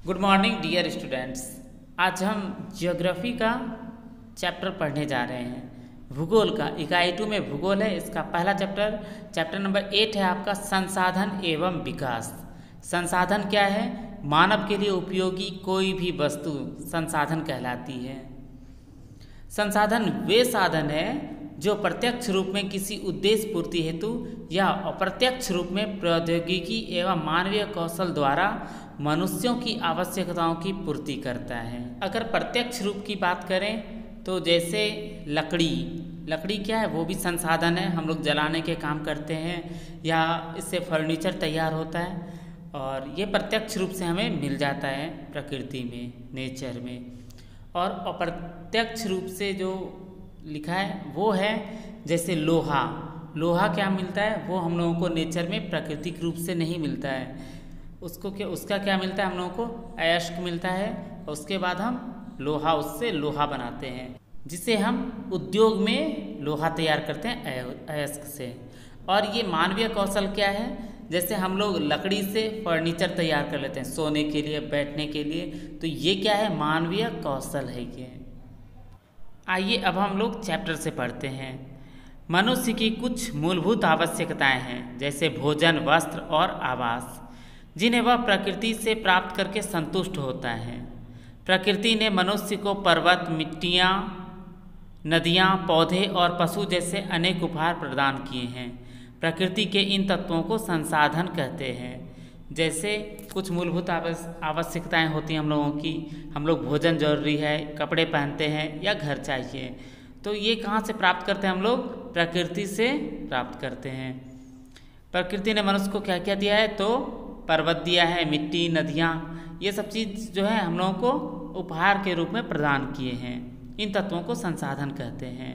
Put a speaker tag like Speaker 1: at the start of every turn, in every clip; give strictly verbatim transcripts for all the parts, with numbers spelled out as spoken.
Speaker 1: Good morning dear students. आज हम geography का चैप्टर पढ़ने जा रहे हैं। भूगोल का इकाई टू में भूगोल है। इसका पहला चैप्टर चैप्टर नंबर एट है आपका संसाधन एवं विकास। संसाधन क्या है? मानव के लिए उपयोगी कोई भी वस्तु संसाधन कहलाती है। संसाधन वे साधन है जो प्रत्यक्ष रूप में किसी उद्देश्य पूर्ति हेतु या अप्रत्यक्ष रूप में प्रौद्योगिकी एवं मानवीय कौशल द्वारा मनुष्यों की आवश्यकताओं की पूर्ति करता है। अगर प्रत्यक्ष रूप की बात करें तो जैसे लकड़ी लकड़ी क्या है? वो भी संसाधन है। हम लोग जलाने के काम करते हैं या इससे फर्नीचर तैयार होता है और ये प्रत्यक्ष रूप से हमें मिल जाता है प्रकृति में, नेचर में। और अप्रत्यक्ष रूप से जो लिखा है वो है जैसे लोहा। लोहा क्या मिलता है? वो हम लोगों को नेचर में प्राकृतिक रूप से नहीं मिलता है। उसको क्या उसका क्या मिलता है? हम लोगों को अयस्क मिलता है और उसके बाद हम लोहा उससे लोहा बनाते हैं, जिसे हम उद्योग में लोहा तैयार करते हैं अयस्क से। और ये मानवीय कौशल क्या है? जैसे हम लोग लकड़ी से फर्नीचर तैयार कर लेते हैं सोने के लिए, बैठने के लिए, तो ये क्या है? मानवीय कौशल है ये। आइए अब हम लोग चैप्टर से पढ़ते हैं। मनुष्य की कुछ मूलभूत आवश्यकताएं हैं जैसे भोजन, वस्त्र और आवास, जिन्हें वह प्रकृति से प्राप्त करके संतुष्ट होता है। प्रकृति ने मनुष्य को पर्वत, मिट्टियाँ, नदियाँ, पौधे और पशु जैसे अनेक उपहार प्रदान किए हैं। प्रकृति के इन तत्वों को संसाधन कहते हैं। जैसे कुछ मूलभूत आवश्यकताएं होती हैं हम लोगों की। हम लोग भोजन जरूरी है, कपड़े पहनते हैं या घर चाहिए, तो ये कहाँ से प्राप्त करते हैं? हम लोग प्रकृति से प्राप्त करते हैं। प्रकृति ने मनुष्य को क्या क्या दिया है? तो पर्वत दिया है, मिट्टी, नदियाँ, ये सब चीज़ जो है हम लोगों को उपहार के रूप में प्रदान किए हैं। इन तत्वों को संसाधन कहते हैं।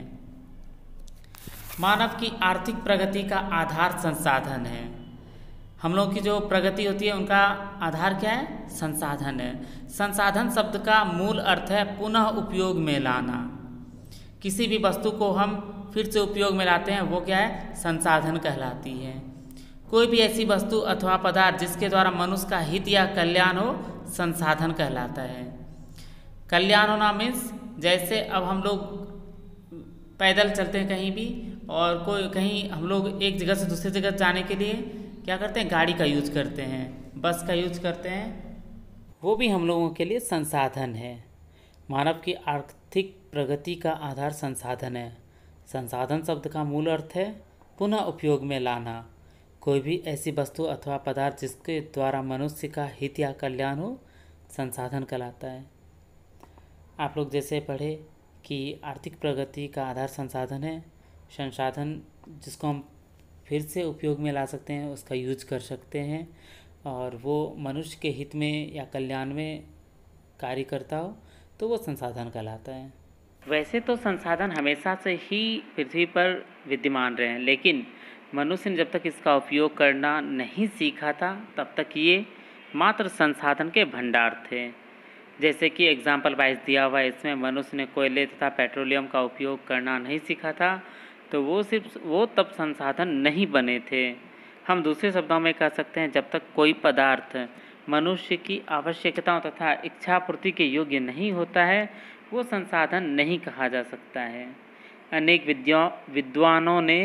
Speaker 1: मानव की आर्थिक प्रगति का आधार संसाधन है। हम लोग की जो प्रगति होती है उनका आधार क्या है? संसाधन है। संसाधन शब्द का मूल अर्थ है पुनः उपयोग में लाना। किसी भी वस्तु को हम फिर से उपयोग में लाते हैं वो क्या है? संसाधन कहलाती है। कोई भी ऐसी वस्तु अथवा पदार्थ जिसके द्वारा मनुष्य का हित या कल्याण हो, संसाधन कहलाता है। कल्याण होना मीन्स जैसे अब हम लोग पैदल चलते हैं कहीं भी, और कोई कहीं हम लोग एक जगह से दूसरी जगह जाने के लिए क्या करते हैं? गाड़ी का यूज करते हैं, बस का यूज करते हैं, वो भी हम लोगों के लिए संसाधन है। मानव की आर्थिक प्रगति का आधार संसाधन है। संसाधन शब्द का मूल अर्थ है पुनः उपयोग में लाना। कोई भी ऐसी वस्तु अथवा पदार्थ जिसके द्वारा मनुष्य का हित या कल्याण हो, संसाधन कहलाता है। आप लोग जैसे पढ़े कि आर्थिक प्रगति का आधार संसाधन है। संसाधन जिसको हम फिर से उपयोग में ला सकते हैं, उसका यूज कर सकते हैं और वो मनुष्य के हित में या कल्याण में कार्य करता हो, तो वो संसाधन कहलाता है। वैसे तो संसाधन हमेशा से ही पृथ्वी पर विद्यमान रहे हैं, लेकिन मनुष्य ने जब तक इसका उपयोग करना नहीं सीखा था तब तक ये मात्र संसाधन के भंडार थे। जैसे कि एग्जाम्पल वाइज दिया हुआ है इसमें, मनुष्य ने कोयले तथा पेट्रोलियम का उपयोग करना नहीं सीखा था तो वो सिर्फ वो तब संसाधन नहीं बने थे। हम दूसरे शब्दों में कह सकते हैं, जब तक कोई पदार्थ मनुष्य की आवश्यकताओं तथा इच्छा पूर्ति के योग्य नहीं होता है वो संसाधन नहीं कहा जा सकता है। अनेक विद्या विद्वानों ने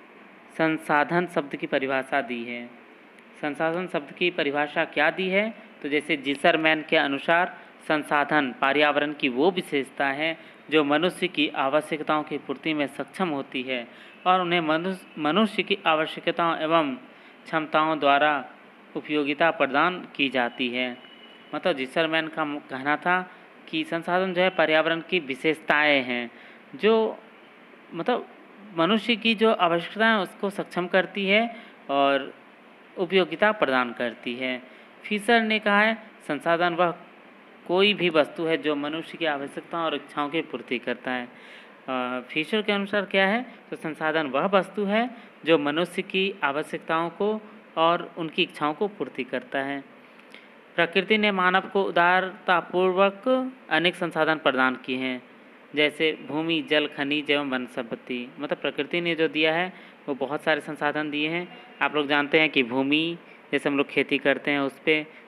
Speaker 1: संसाधन शब्द की परिभाषा दी है। संसाधन शब्द की परिभाषा क्या दी है? तो जैसे जिसरमैन के अनुसार संसाधन पर्यावरण की वो विशेषता है जो मनुष्य की आवश्यकताओं की पूर्ति में सक्षम होती है और उन्हें मनुष्य मनुष्य की आवश्यकताओं एवं क्षमताओं द्वारा उपयोगिता प्रदान की जाती है। मतलब जिसरमैन का कहना था कि संसाधन जो है पर्यावरण की विशेषताएं हैं जो मतलब मनुष्य की जो आवश्यकताएं हैं उसको सक्षम करती है और उपयोगिता प्रदान करती है। फिशर ने कहा है संसाधन वह कोई भी वस्तु है जो मनुष्य की आवश्यकताओं और इच्छाओं की पूर्ति करता है। फिशर के अनुसार क्या है? तो संसाधन वह वस्तु है जो मनुष्य की आवश्यकताओं को और उनकी इच्छाओं को पूर्ति करता है। प्रकृति ने मानव को उदारतापूर्वक अनेक संसाधन प्रदान किए हैं जैसे भूमि, जल, खनिज एवं वन संपत्ति। मतलब प्रकृति ने जो दिया है वो बहुत सारे संसाधन दिए हैं। आप लोग जानते हैं कि भूमि, जैसे हम लोग खेती करते हैं उस पर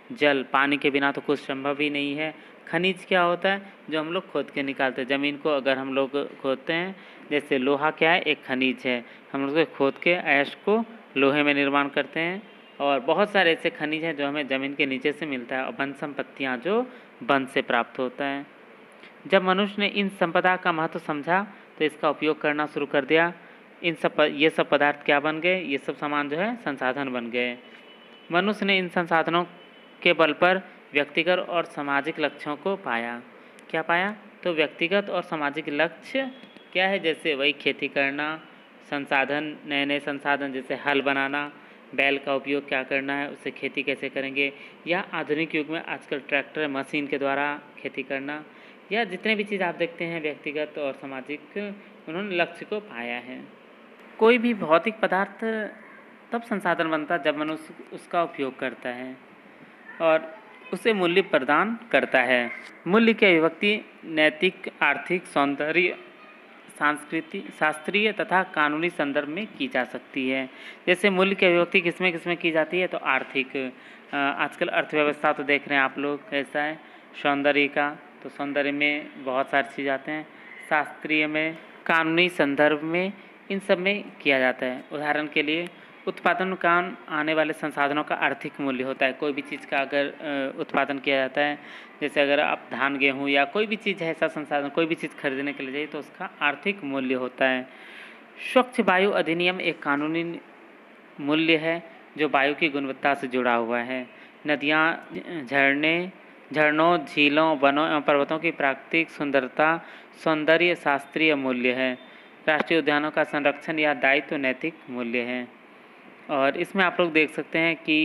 Speaker 1: जल, पानी के बिना तो कुछ संभव ही नहीं है। खनिज क्या होता है? जो हम लोग खोद के निकालते हैं। ज़मीन को अगर हम लोग खोदते हैं, जैसे लोहा क्या है? एक खनिज है। हम लोग खोद के ऐश को लोहे में निर्माण करते हैं। और बहुत सारे ऐसे खनिज हैं जो हमें ज़मीन के नीचे से मिलता है, और वन संपत्तियाँ जो वन से प्राप्त होता है। जब मनुष्य ने इन संपदा का महत्व समझा तो इसका उपयोग करना शुरू कर दिया। इन सब ये सब पदार्थ क्या बन गए? ये सब सामान जो है संसाधन बन गए। मनुष्य ने इन संसाधनों के बल पर व्यक्तिगत और सामाजिक लक्ष्यों को पाया। क्या पाया? तो व्यक्तिगत और सामाजिक लक्ष्य क्या है? जैसे वही खेती करना, संसाधन, नए नए संसाधन जैसे हल बनाना, बैल का उपयोग क्या करना है, उससे खेती कैसे करेंगे, या आधुनिक युग में आजकल ट्रैक्टर मशीन के द्वारा खेती करना, या जितने भी चीज़ आप देखते हैं व्यक्तिगत और सामाजिक, उन्होंने लक्ष्य को पाया है। कोई भी भौतिक पदार्थ तब संसाधन बनता जब मनुष्य उसका उपयोग करता है और उसे मूल्य प्रदान करता है। मूल्य की अभिव्यक्ति नैतिक, आर्थिक, सौंदर्य, सांस्कृतिक, शास्त्रीय तथा कानूनी संदर्भ में की जा सकती है। जैसे मूल्य की अभिव्यक्ति किसमें किसमें की जाती है? तो आर्थिक, आजकल अर्थव्यवस्था तो देख रहे हैं आप लोग कैसा है। सौंदर्य का, तो सौंदर्य में बहुत सारी चीज़ आते हैं। शास्त्रीय में, कानूनी संदर्भ में, इन सब में किया जाता है। उदाहरण के लिए उत्पादन काम आने वाले संसाधनों का आर्थिक मूल्य होता है। कोई भी चीज़ का अगर उत्पादन किया जाता है, जैसे अगर आप धान, गेहूँ या कोई भी चीज़ है, ऐसा संसाधन कोई भी चीज़ खरीदने के लिए जाइए तो उसका आर्थिक मूल्य होता है। स्वच्छ वायु अधिनियम एक कानूनी मूल्य है जो वायु की गुणवत्ता से जुड़ा हुआ है। नदियाँ, झरने, झरनों, झीलों, वनों एवं पर्वतों की प्राकृतिक सुंदरता सौंदर्य शास्त्रीय मूल्य है। राष्ट्रीय उद्यानों का संरक्षण या दायित्व नैतिक मूल्य है। और इसमें आप लोग देख सकते हैं कि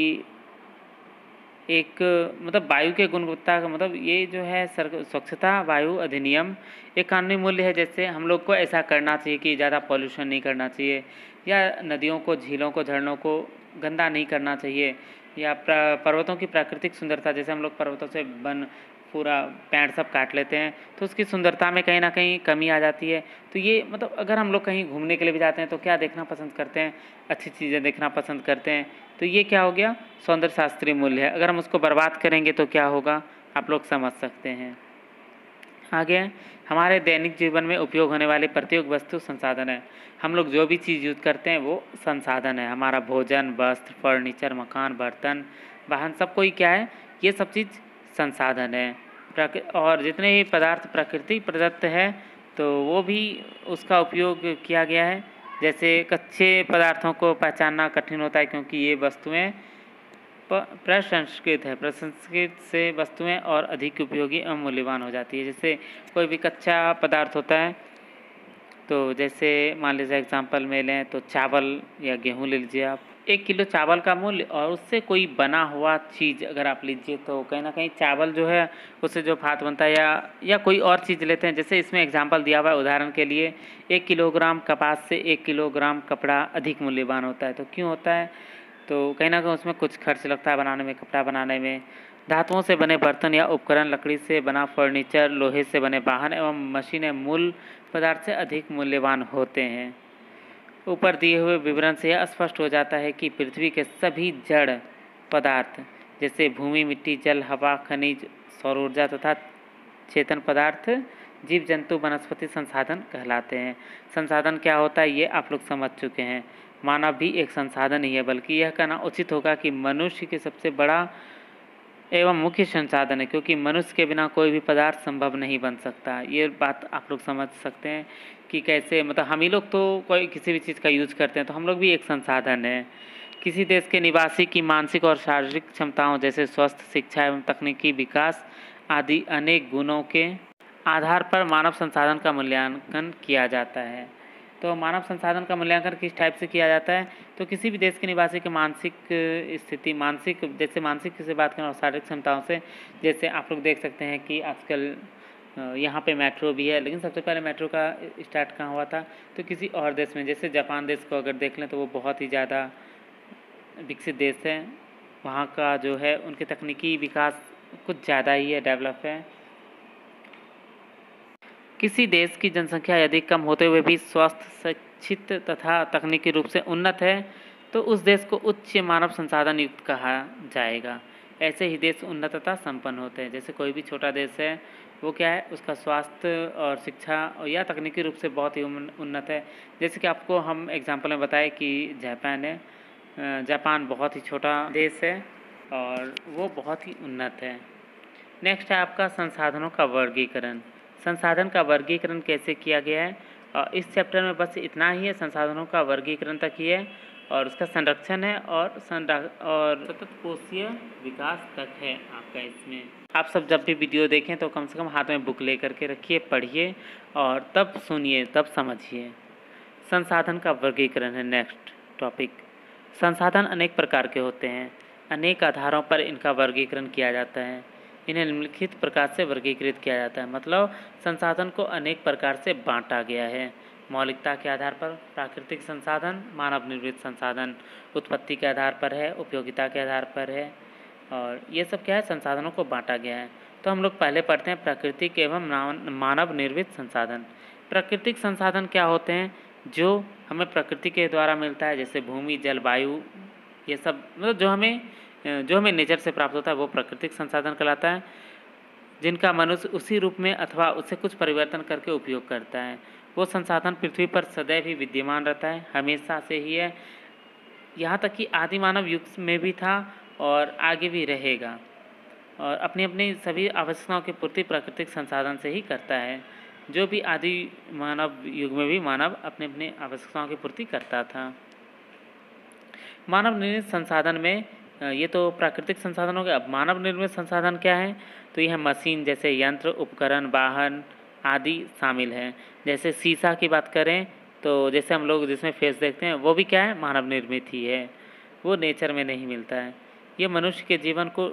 Speaker 1: एक मतलब वायु के गुणवत्ता का मतलब ये जो है स्वच्छता वायु अधिनियम एक कानूनी मूल्य है। जैसे हम लोग को ऐसा करना चाहिए कि ज़्यादा पॉल्यूशन नहीं करना चाहिए, या नदियों को, झीलों को, झरनों को गंदा नहीं करना चाहिए, या पर्वतों की प्राकृतिक सुंदरता, जैसे हम लोग पर्वतों से वन पूरा पेड़ सब काट लेते हैं तो उसकी सुंदरता में कहीं ना कहीं कमी आ जाती है। तो ये मतलब अगर हम लोग कहीं घूमने के लिए भी जाते हैं तो क्या देखना पसंद करते हैं? अच्छी चीज़ें देखना पसंद करते हैं। तो ये क्या हो गया? सौंदर्य शास्त्रीय मूल्य है। अगर हम उसको बर्बाद करेंगे तो क्या होगा? आप लोग समझ सकते हैं। आगे, हमारे दैनिक जीवन में उपयोग होने वाली प्रत्येक वस्तु संसाधन है। हम लोग जो भी चीज़ यूज करते हैं वो संसाधन है। हमारा भोजन, वस्त्र, फर्नीचर, मकान, बर्तन, वाहन, सब कोई क्या है? ये सब चीज़ संसाधन है। और जितने भी पदार्थ प्रकृति प्रदत्त है तो वो भी उसका उपयोग किया गया है। जैसे कच्चे पदार्थों को पहचानना कठिन होता है क्योंकि ये वस्तुएं प्रसंस्कृत है। प्रसंस्कृत से वस्तुएं और अधिक उपयोगी एवं मूल्यवान हो जाती है। जैसे कोई भी कच्चा पदार्थ होता है, तो जैसे मान लीजिए एग्जांपल में लें तो चावल या गेहूं ले लीजिए आप। एक किलो चावल का मूल्य और उससे कोई बना हुआ चीज़ अगर आप लीजिए तो कहीं ना कहीं चावल जो है उससे जो भात बनता है, या या कोई और चीज़ लेते हैं। जैसे इसमें एग्जांपल दिया हुआ है, उदाहरण के लिए एक किलोग्राम कपास से एक किलोग्राम कपड़ा अधिक मूल्यवान होता है। तो क्यों होता है? तो कहीं ना कहीं उसमें कुछ खर्च लगता है बनाने में, कपड़ा बनाने में। धातुओं से बने बर्तन या उपकरण, लकड़ी से बना फर्नीचर, लोहे से बने वाहन एवं मशीनें मूल पदार्थ से अधिक मूल्यवान होते हैं। ऊपर दिए हुए विवरण से यह स्पष्ट हो जाता है कि पृथ्वी के सभी जड़ पदार्थ जैसे भूमि, मिट्टी, जल, हवा, खनिज, सौर ऊर्जा तथा चेतन पदार्थ, जीव जंतु, वनस्पति संसाधन कहलाते हैं। संसाधन क्या होता है ये आप लोग समझ चुके हैं। मानव भी एक संसाधन ही है, बल्कि यह कहना उचित होगा कि मनुष्य की सबसे बड़ा एवं मुख्य संसाधन है, क्योंकि मनुष्य के बिना कोई भी पदार्थ संभव नहीं बन सकता। ये बात आप लोग समझ सकते हैं कि कैसे, मतलब हम ही लोग तो कोई किसी भी चीज़ का यूज करते हैं तो हम लोग भी एक संसाधन है। किसी देश के निवासी की मानसिक और शारीरिक क्षमताओं जैसे स्वास्थ्य, शिक्षा एवं तकनीकी विकास आदि अनेक गुणों के आधार पर मानव संसाधन का मूल्यांकन किया जाता है। तो मानव संसाधन का मूल्यांकन किस टाइप से किया जाता है? तो किसी भी देश के निवासी के मानसिक स्थिति, मानसिक जैसे मानसिक से बात करें और शारीरिक क्षमताओं से, जैसे आप लोग देख सकते हैं कि आजकल यहाँ पे मेट्रो भी है, लेकिन सबसे पहले मेट्रो का स्टार्ट कहाँ हुआ था? तो किसी और देश में, जैसे जापान देश को अगर देख लें तो वो बहुत ही ज़्यादा विकसित देश है। वहाँ का जो है उनके तकनीकी विकास कुछ ज़्यादा ही है, डेवलप है। किसी देश की जनसंख्या यदि कम होते हुए भी स्वस्थ, शिक्षित तथा तकनीकी रूप से उन्नत है तो उस देश को उच्च मानव संसाधन युक्त कहा जाएगा। ऐसे ही देश उन्नत तथा संपन्न होते हैं। जैसे कोई भी छोटा देश है वो क्या है, उसका स्वास्थ्य और शिक्षा और या तकनीकी रूप से बहुत ही उन्नत है। जैसे कि आपको हम एग्जांपल में बताएं कि जापान है, जापान बहुत ही छोटा देश है और वो बहुत ही उन्नत है। नेक्स्ट है आपका संसाधनों का वर्गीकरण। संसाधन का वर्गीकरण कैसे किया गया है, और इस चैप्टर में बस इतना ही है, संसाधनों का वर्गीकरण तक ही है और उसका संरक्षण है और और सतत कोशीय विकास तक है आपका। इसमें आप सब जब भी वीडियो देखें तो कम से कम हाथ में बुक ले करके रखिए, पढ़िए और तब सुनिए, तब समझिए। संसाधन का वर्गीकरण है नेक्स्ट टॉपिक। संसाधन अनेक प्रकार के होते हैं, अनेक आधारों पर इनका वर्गीकरण किया जाता है। इन्हें निम्नलिखित प्रकार से वर्गीकृत किया जाता है, मतलब संसाधन को अनेक प्रकार से बांटा गया है। मौलिकता के आधार पर प्राकृतिक संसाधन, मानव निर्मित संसाधन, उत्पत्ति के आधार पर है, उपयोगिता के आधार पर है, और ये सब क्या है, संसाधनों को बांटा गया है। तो हम लोग पहले पढ़ते हैं प्राकृतिक एवं मानव निर्मित संसाधन। प्राकृतिक संसाधन क्या होते हैं, जो हमें प्रकृति के द्वारा मिलता है, जैसे भूमि, जल, वायु, ये सब मतलब जो हमें जो हमें नेचर से प्राप्त होता है वो प्राकृतिक संसाधन कहलाता है, जिनका मनुष्य उसी रूप में अथवा उससे कुछ परिवर्तन करके उपयोग करता है। वो संसाधन पृथ्वी पर सदैव ही विद्यमान रहता है, हमेशा से ही है, यहाँ तक कि आदि मानव युग में भी था और आगे भी रहेगा, और अपनी अपनी सभी आवश्यकताओं की पूर्ति प्राकृतिक संसाधन से ही करता है। जो भी आदि मानव युग में भी मानव अपने अपने आवश्यकताओं की पूर्ति करता था। मानव निर्मित संसाधन में ये तो प्राकृतिक संसाधन हो गया। अब मानव निर्मित संसाधन क्या है, तो यह मशीन जैसे यंत्र, उपकरण, वाहन आदि शामिल हैं। जैसे शीशा की बात करें तो जैसे हम लोग जिसमें फेस देखते हैं वो भी क्या है, मानव निर्मित ही है, वो नेचर में नहीं मिलता है। ये मनुष्य के जीवन को,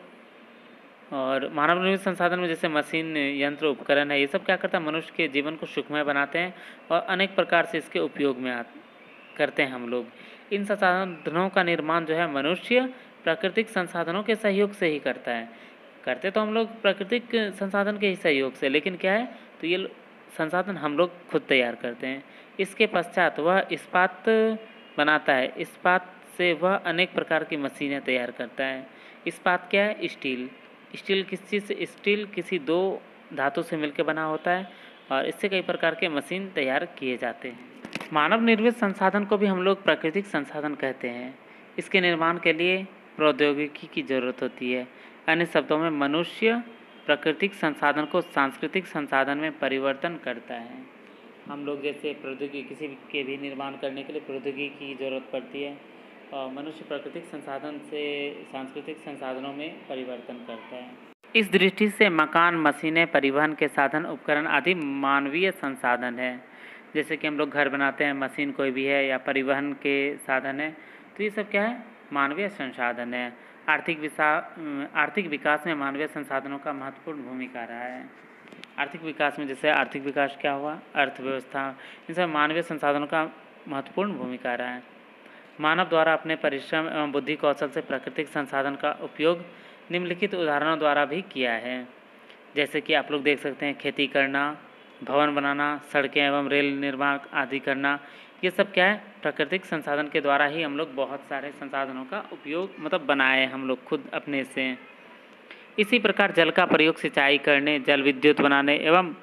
Speaker 1: और मानव निर्मित संसाधन में जैसे मशीन, यंत्र, उपकरण है, ये सब क्या करता है, मनुष्य के जीवन को सुखमय बनाते हैं और अनेक प्रकार से इसके उपयोग में आ करते हैं हम लोग। इन संसाधनों का निर्माण जो है मनुष्य प्राकृतिक संसाधनों के सहयोग से ही करता है। करते तो हम लोग प्राकृतिक संसाधन के ही सहयोग से, लेकिन क्या है, तो ये संसाधन हम लोग खुद तैयार करते हैं। इसके पश्चात वह इस्पात बनाता है, इस्पात से वह अनेक प्रकार की मशीनें तैयार करता है। इस्पात क्या है, स्टील। स्टील किस चीज़ से, स्टील किसी दो धातु से मिलकर बना होता है और इससे कई प्रकार के मशीन तैयार किए जाते हैं। मानव निर्मित संसाधन को भी हम लोग प्राकृतिक संसाधन कहते हैं। इसके निर्माण के लिए प्रौद्योगिकी की जरूरत होती है। अन्य शब्दों में मनुष्य प्राकृतिक संसाधन को सांस्कृतिक संसाधन में परिवर्तन करता है। हम लोग जैसे प्रौद्योगिकी किसी के भी निर्माण करने के लिए प्रौद्योगिकी की जरूरत पड़ती है, और मनुष्य प्राकृतिक संसाधन से सांस्कृतिक संसाधनों में परिवर्तन करता है। इस दृष्टि से मकान, मशीनें, परिवहन के साधन, उपकरण आदि मानवीय संसाधन है। जैसे कि हम लोग घर बनाते हैं, मशीन कोई भी है या परिवहन के साधन है, तो ये सब क्या है, मानवीय संसाधन है। आर्थिक विकास आर्थिक विकास में मानवीय संसाधनों का महत्वपूर्ण भूमिका रहा है। आर्थिक विकास में जैसे आर्थिक विकास क्या हुआ, अर्थव्यवस्था, इन सब मानवीय संसाधनों का महत्वपूर्ण भूमिका रहा है। मानव द्वारा अपने परिश्रम एवं बुद्धि कौशल से प्राकृतिक संसाधन का उपयोग निम्नलिखित उदाहरणों द्वारा भी किया है। जैसे कि आप लोग देख सकते हैं, खेती करना, भवन बनाना, सड़कें एवं रेल निर्माण आदि करना, ये सब क्या है, प्राकृतिक संसाधन के द्वारा ही हम लोग बहुत सारे संसाधनों का उपयोग मतलब बनाए हम लोग खुद अपने से। इसी प्रकार जल का प्रयोग सिंचाई करने, जल विद्युत बनाने एवं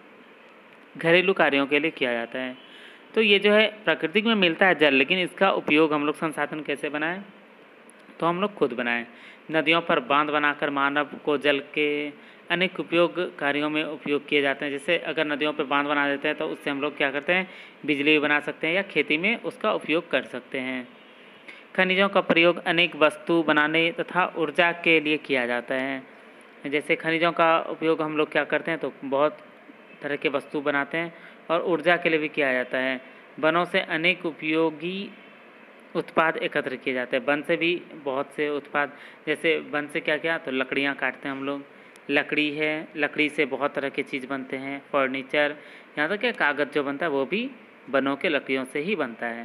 Speaker 1: घरेलू कार्यों के लिए किया जाता है। तो ये जो है प्राकृतिक में मिलता है जल, लेकिन इसका उपयोग हम लोग संसाधन कैसे बनाएं, तो हम लोग खुद बनाएं। नदियों पर बांध बनाकर मानव को जल के अनेक उपयोग कार्यों में उपयोग किए जाते हैं। जैसे अगर नदियों पर बांध बना देते हैं तो उससे हम लोग क्या करते हैं, बिजली भी बना सकते हैं या खेती में उसका उपयोग कर सकते हैं। खनिजों का प्रयोग अनेक वस्तु बनाने तथा ऊर्जा के लिए किया जाता है। जैसे खनिजों का उपयोग हम लोग क्या करते हैं, तो बहुत तरह के वस्तु बनाते हैं और ऊर्जा के लिए भी किया जाता है। वनों से अनेक उपयोगी उत्पाद एकत्र किए जाते हैं। वन से भी बहुत से उत्पाद, जैसे वन से क्या क्या, तो लकड़ियाँ काटते हैं हम लोग, लकड़ी है, लकड़ी से बहुत तरह की चीज़ बनते हैं, फर्नीचर, यहाँ तक क्या कागज़ जो बनता है वो भी वनों के लकड़ियों से ही बनता है।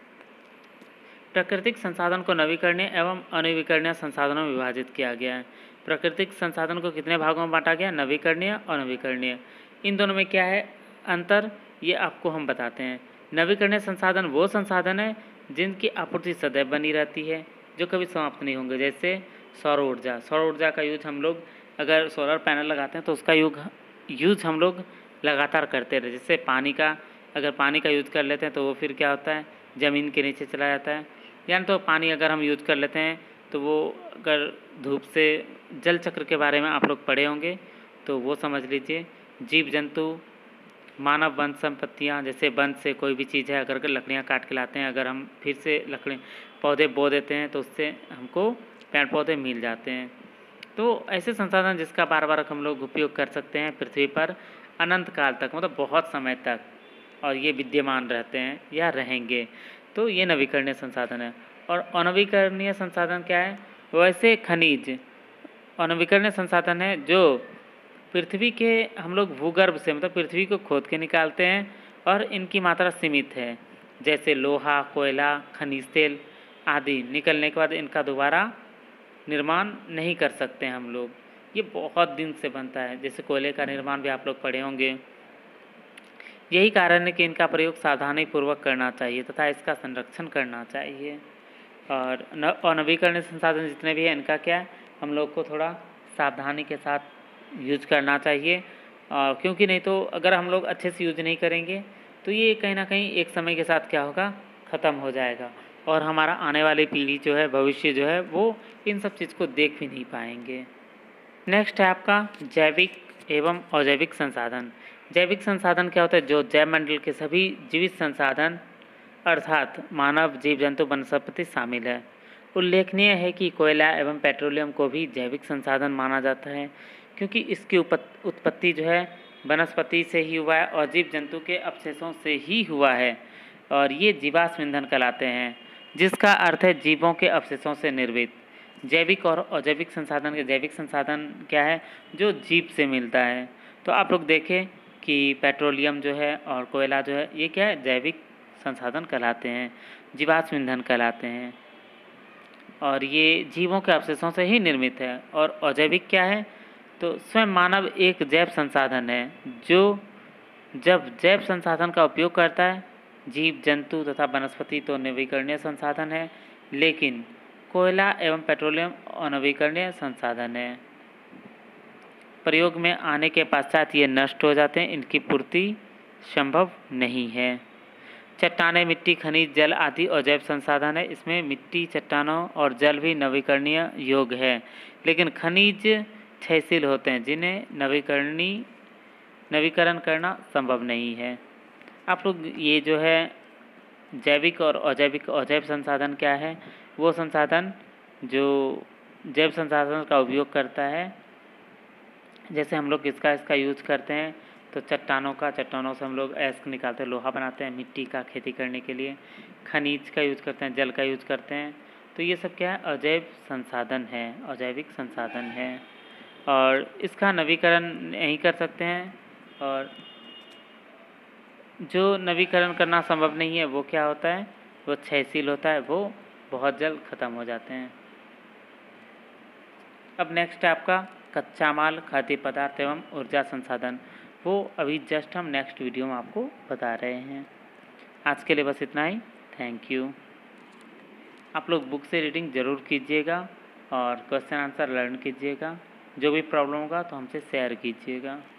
Speaker 1: प्राकृतिक संसाधन को नवीकरणीय एवं अनवीकरणीय संसाधनों में विभाजित किया गया है। प्राकृतिक संसाधन को कितने भागों में बांटा गया, नवीकरणीय और अनवीकरणीय। इन दोनों में क्या है अंतर, ये आपको हम बताते हैं। नवीकरणीय संसाधन वो संसाधन है जिनकी आपूर्ति सदैव बनी रहती है, जो कभी समाप्त नहीं होंगे। जैसे सौर ऊर्जा, सौर ऊर्जा का यूज हम लोग अगर सोलर पैनल लगाते हैं तो उसका यूज यूज हम लोग लगातार करते रहे। जैसे पानी का, अगर पानी का यूज कर लेते हैं तो वो फिर क्या होता है, ज़मीन के नीचे चला जाता है। यानी तो पानी अगर हम यूज कर लेते हैं तो वो अगर धूप से, जल चक्र के बारे में आप लोग पढ़े होंगे तो वो समझ लीजिए। जीव जंतु, मानव, वन संपत्तियाँ, जैसे वन से कोई भी चीज़ है अगर लकड़ियाँ काट के लाते हैं, अगर हम फिर से लकड़ी पौधे बो देते हैं तो उससे हमको पेड़ पौधे मिल जाते हैं। तो ऐसे संसाधन जिसका बार बार हम लोग उपयोग कर सकते हैं पृथ्वी पर अनंत काल तक, मतलब बहुत समय तक, और ये विद्यमान रहते हैं या रहेंगे, तो ये नवीकरणीय संसाधन है। और अनवीकरणीय संसाधन क्या है? वैसे खनिज अनवीकरणीय संसाधन है जो पृथ्वी के हम लोग भूगर्भ से, मतलब पृथ्वी को खोद के निकालते हैं और इनकी मात्रा सीमित है। जैसे लोहा, कोयला, खनिज तेल आदि निकलने के बाद इनका दोबारा निर्माण नहीं कर सकते हैं हम लोग। ये बहुत दिन से बनता है। जैसे कोयले का निर्माण भी आप लोग पढ़े होंगे। यही कारण है कि इनका प्रयोग सावधानी पूर्वक करना चाहिए तथा इसका संरक्षण करना चाहिए। और नवीकरणीय संसाधन जितने भी हैं इनका क्या है, हम लोग को थोड़ा सावधानी के साथ यूज करना चाहिए। और क्योंकि नहीं तो अगर हम लोग अच्छे से यूज नहीं करेंगे तो ये कहीं ना कहीं एक समय के साथ क्या होगा, ख़त्म हो जाएगा और हमारा आने वाली पीढ़ी जो है, भविष्य जो है, वो इन सब चीज़ को देख भी नहीं पाएंगे। नेक्स्ट है आपका जैविक एवं अजैविक संसाधन। जैविक संसाधन क्या होता है? जो जैव मंडल के सभी जीवित संसाधन अर्थात मानव, जीव जंतु, वनस्पति शामिल है। उल्लेखनीय है कि कोयला एवं पेट्रोलियम को भी जैविक संसाधन माना जाता है क्योंकि इसकी उत्पत्ति जो है वनस्पति से ही हुआ है और जीव जंतु के अवशेषों से ही हुआ है और ये जीवाश्म ईंधन कहलाते हैं, जिसका अर्थ है जीवों के अवशेषों से निर्मित। जैविक और अजैविक संसाधन के जैविक संसाधन क्या है? जो जीव से मिलता है। तो आप लोग देखें कि पेट्रोलियम जो है और कोयला जो है ये क्या है? जैविक संसाधन कहलाते हैं, जीवाश्म ईंधन कहलाते हैं और ये जीवों के अवशेषों से ही निर्मित है। और अजैविक क्या है? तो स्वयं मानव एक जैव संसाधन है जो जब जैव संसाधन का उपयोग करता है, जीव जंतु तथा वनस्पति तो नवीकरणीय संसाधन है, लेकिन कोयला एवं पेट्रोलियम अनवीकरणीय संसाधन है। प्रयोग में आने के पश्चात ये नष्ट हो जाते हैं, इनकी पूर्ति संभव नहीं है। चट्टानें, मिट्टी, खनिज, जल आदि अजैव संसाधन है। इसमें मिट्टी, चट्टानों और जल भी नवीकरणीय योग्य है, लेकिन खनिज क्षयशील होते हैं जिन्हें नवीकरणीय नवीकरण करना संभव नहीं है। आप लोग ये जो है जैविक और अजैविक, अजैव संसाधन क्या है? वो संसाधन जो जैव संसाधन का उपयोग करता है। जैसे हम लोग किसका इसका यूज करते हैं तो चट्टानों का, चट्टानों से हम लोग ऐस्क निकालते हैं, लोहा बनाते हैं, मिट्टी का खेती करने के लिए, खनिज का यूज करते हैं, जल का यूज करते हैं। तो ये सब क्या है? अजैव संसाधन है, अजैविक संसाधन है और इसका नवीकरण नहीं कर सकते हैं। और जो नवीकरण करना संभव नहीं है वो क्या होता है? वो क्षयशील होता है, वो बहुत जल्द ख़त्म हो जाते हैं। अब नेक्स्ट है आपका कच्चा माल, खाद्य पदार्थ एवं ऊर्जा संसाधन। वो अभी जस्ट हम नेक्स्ट वीडियो में आपको बता रहे हैं। आज के लिए बस इतना ही। Thank you. आप लोग बुक से रीडिंग ज़रूर कीजिएगा और क्वेश्चन आंसर लर्न कीजिएगा। जो भी प्रॉब्लम होगा तो हमसे शेयर कीजिएगा।